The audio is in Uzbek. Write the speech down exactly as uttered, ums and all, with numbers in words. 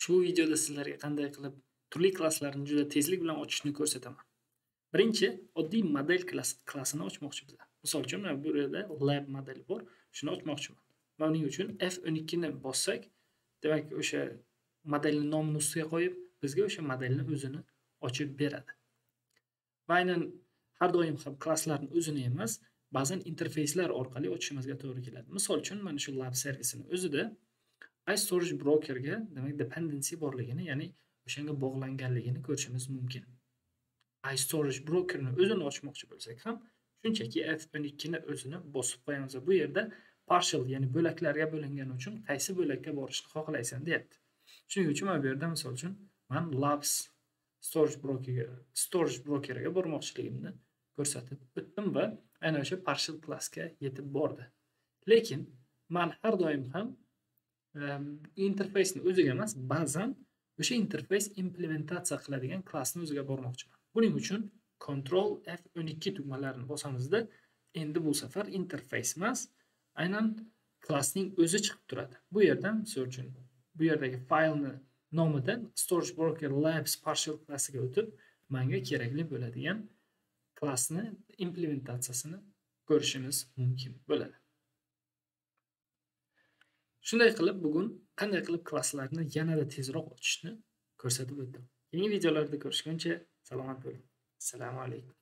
Ushbu videoda sizlarga qanday qilib turli klasslarni juda tezlik bilan ochishni ko'rsataman. Birinchi oddiy model klass klassini ochmoqchimiz. Misol uchun mana bu yerda lab modeli bor. Shuni ochmoqchiman. Va uning uchun F o'n ikki ni bossak, demak o'sha modelning nomini ustiga qo'yib, bizga o'sha modelni o'zini ochib beradi. Va aynan har doim ham klasslarni o'zini emas, ba'zan interfeyslar orqali ochishimizga to'g'ri keladi. Misol uchun mana shu lab servisini o'zida iStorage brokerga demak dependency borligini, ya'ni o'shanga bog'langanligini ko'rishimiz mumkin. iStorage brokerni o'zini ochmoqchi bo'lsak ham, shunchaki F o'n ikki ni o'zini bosib qo'yamiz. Bu yerda partial, ya'ni bo'laklarga bo'lingani uchun qaysi bo'lakka borishni xohlaysan deyapti. Shuning uchun mana bu yerda misol uchun men labs storage brokerga storage brokeriga bormoqchiligimni ko'rsatib o'tdim va aynan o'sha partial classga yetib bordi. Lekin men har doim ham interfeysni o'ziga emas, ba'zan o'sha interfeys implementatsiya qiladigan klassni o'ziga bormoqchiman. Buning uchun Ctrl F o'n ikki tugmalarini bosamizda, endi bu safar interfeys emas, aynan klassning o'zi chiqib turadi. Bu yerdan misol uchun bu yerdagi faylni nomidan storage broker labs partial klassiga o'tib, menga kerakli bo'ladigan klassni implementatsiyasini ko'rishimiz mumkin bo'ladi. Shunday qilib bugun qanday qilib klasslarni yanada tezroq ochishni ko'rsatib o'tdim. Keyingi videolarda ko'rishguncha salomat bo'ling. Assalomu alaykum.